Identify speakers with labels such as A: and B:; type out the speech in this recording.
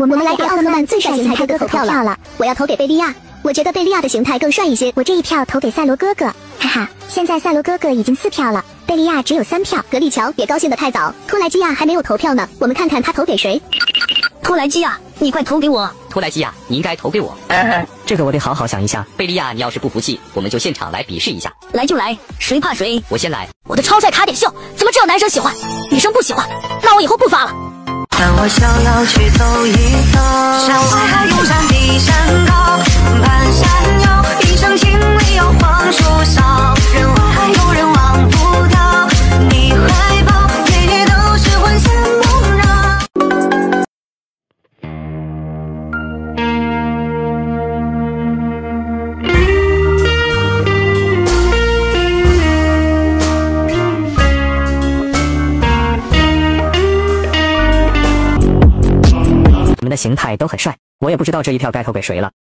A: 我们来给奥特曼最帅形态哥哥投票了。我要投给贝利亚，我觉得贝利亚的形态更帅一些。我这一票投给赛罗哥哥，哈哈，现在赛罗哥哥已经4票了，贝利亚只有3票。格里乔，别高兴得太早，托莱基亚还没有投票呢，我们看看他投给谁。
B: 托莱基亚，你快投给我！
C: 托莱基亚，你应该投给我。
D: 这个我得好好想一下。
C: 贝利亚，你要是不服气，我们就现场来比试一下。
B: 来就来，谁怕谁？
C: 我先来。
B: 我的超帅卡点秀，怎么只有男生喜欢，女生不喜欢？那我以后不发了。
E: 但我想要去走一走，山外还有山比山高，半山腰，一声情里有黄树梢，人外还有人望不到，你怀抱夜夜都是魂牵梦绕。
D: 你们的形态都很帅，我也不知道这一票该投给谁了。